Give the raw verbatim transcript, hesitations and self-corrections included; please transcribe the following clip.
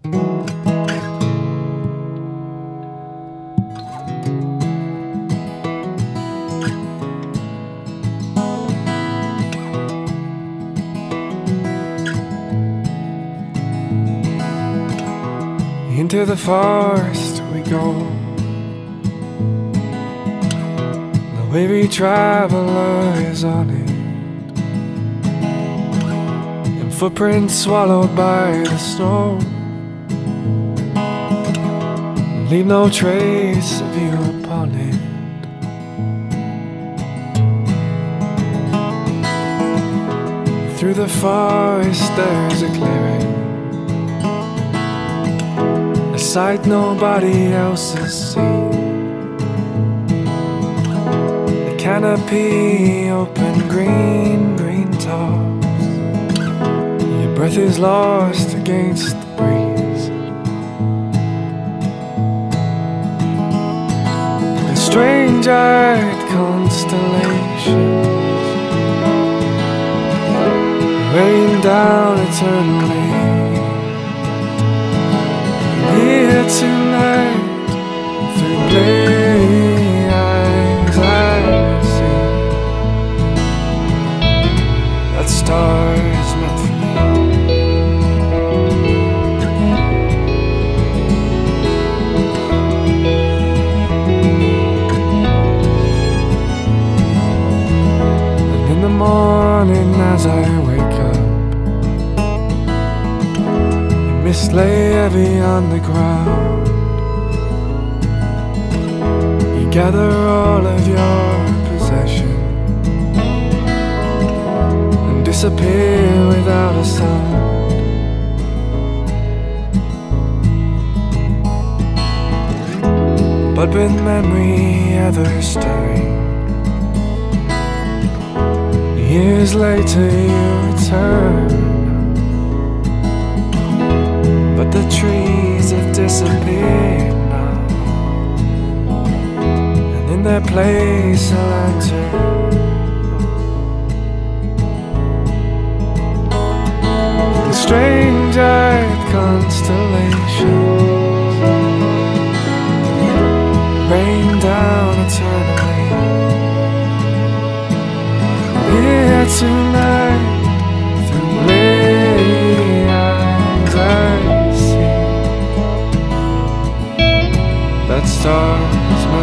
Into the forest we go, the weary traveler is on it, and footprints swallowed by the snow leave no trace of you upon it. Through the forest there's a clearing, a sight nobody else has seen. The canopy open, green, green tops. Your breath is lost against the breeze. The strange-eyed constellations rain down eternally. Here tonight, through gray eyes I see that stars meant for me. And in the morning as I wake up, mist lay heavy on the ground. You gather all of your possessions and disappear without a sound. But with memory ever stirring, years later you return. But the trees have disappeared now, and in their place a lantern. The strange-eyed constellations rain down eternally. Here tonight, through gray eyes I that stars